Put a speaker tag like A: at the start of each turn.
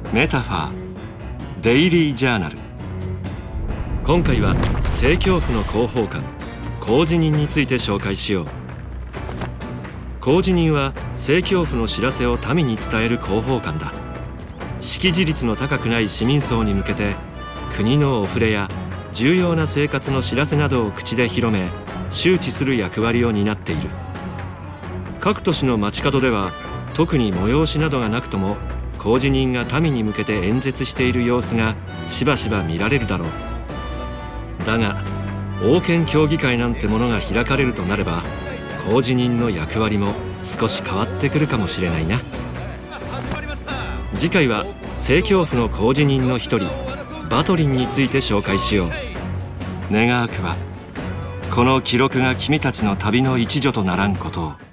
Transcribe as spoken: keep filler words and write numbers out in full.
A: メタファーデイリージャーナル。今回は正教府の広報官公事人について紹介しよう。公事人は正教府の知らせを民に伝える広報官だ。識字率の高くない市民層に向けて国のお触れや重要な生活の知らせなどを口で広め周知する役割を担っている。各都市の街角では特に催しなどがなくとも公事人が民に向けて演説している様子がしばしば見られるだろう。だが王権協議会なんてものが開かれるとなれば公事人の役割も少し変わってくるかもしれないな。次回は正教府の公事人の一人バトリンについて紹介しよう。願わくはこの記録が君たちの旅の一助とならんことを。